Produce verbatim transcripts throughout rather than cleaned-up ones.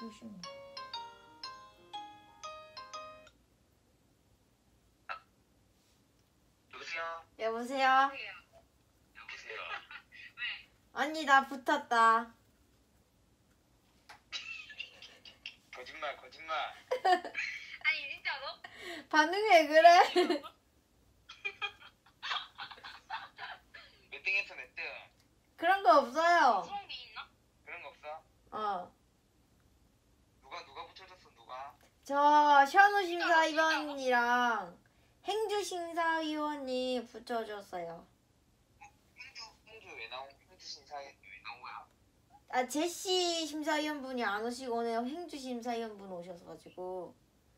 조심. 여보세요? 여보세요? 여보세요? 언니 나 붙었다. 거짓말 거짓말. 아니 진짜로? 반응이 왜 그래? 몇 등에서 몇 등? 그런 거 없어요. 수홍비 있나? 그런 거 없어? 어. 누가 누가 붙여줬어 누가? 저 현우 심사위원이랑 행주 심사위원이 붙여줬어요. 홍주 홍주 왜 나온 홍주 신사에 왜 나온 거야? 아 제시 심사위원분이 안 오시고 오늘 행주 심사위원분 오셔가지고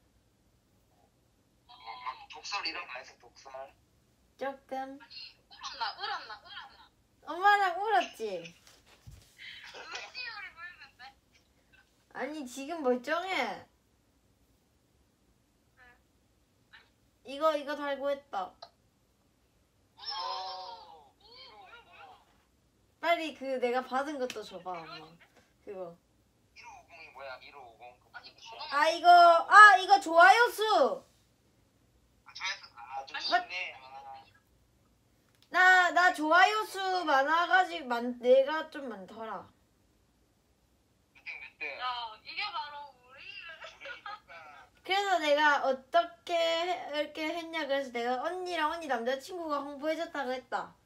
어, 막 독설 이런 거 안 했어 독설? 조금 울었나? 울었나? 울었나? 엄마랑 울었지? 울지우를 보였는데? 아니 지금 멀쩡해. 이거 이거 달고 했다. 오. 빨리 그 내가 받은 것도 줘봐 엄마. 그거. 일오오공이 뭐야 일오오공? 아니 아 이거 아 이거 좋아요 수. 아 좋아했어. 아좀 쉽네. 아. 나 나 좋아요 수 많아가지고 만 내가 좀 많더라. 몇 등 몇 등? 야 이게 바로 우리 우리 이겼다. 그래서 내가 어떻게 해- 이렇게 했냐 그래서 내가 언니랑 언니 남자친구가 홍보해줬다고 했다.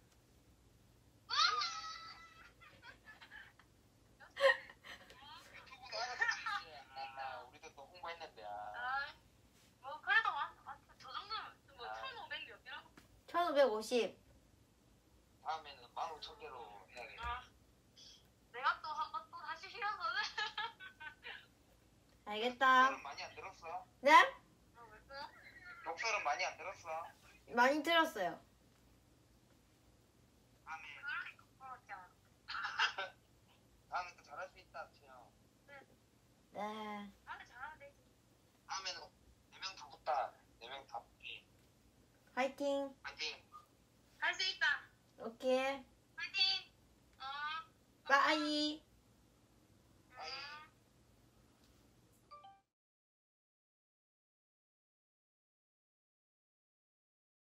유튜브도 알아서 찍지. 아 우리도 또 홍보했는데. 아. 아, 뭐 그래도 와. 아, 저 정도면 뭐 천오백 몇 개라고? 천오백오십. 다음에는 만 오천 개로 해야겠다. 아, 내가 또 한 번 또 다시 쉬어서는. 알겠다. 독설은 많이 안 들었어? 네? 어, 왜 또? 독설은 많이 안 들었어? 많이 들었어요. 다음에 그러니까 부러웠잖아. 다음에 또 잘할 수 있다 채영. 네. 나한테 잘하면 되지. 다음에는 네 명 다 붙다. 네 명 다 붙기. 화이팅. 파이팅. 할 수 있다. 오케이. 파이팅. 어. 빠이.